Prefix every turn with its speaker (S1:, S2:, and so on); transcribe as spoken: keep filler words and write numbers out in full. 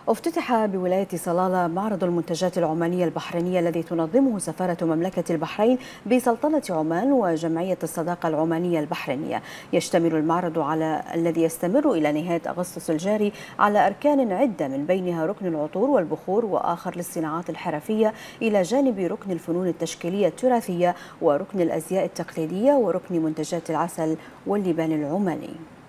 S1: افتتح بولاية صلالة معرض المنتجات العمانية البحرينية الذي تنظمه سفارة مملكة البحرين بسلطنة عمان وجمعية الصداقة العمانية البحرينية. يشتمل المعرض على الذي يستمر إلى نهاية أغسطس الجاري على أركان عدة، من بينها ركن العطور والبخور وآخر للصناعات الحرفية، إلى جانب ركن الفنون التشكيلية التراثية وركن الأزياء التقليدية وركن منتجات العسل واللبان العماني.